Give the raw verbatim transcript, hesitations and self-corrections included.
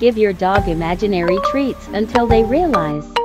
Give your dog imaginary treats until they realize